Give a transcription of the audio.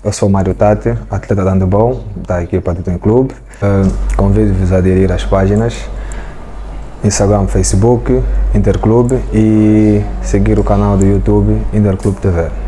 Eu sou Mário Tati, atleta de handebol da equipa do Tem Clube. Convido-vos a aderir às páginas Instagram, Facebook, Interclube e seguir o canal do YouTube Interclube TV.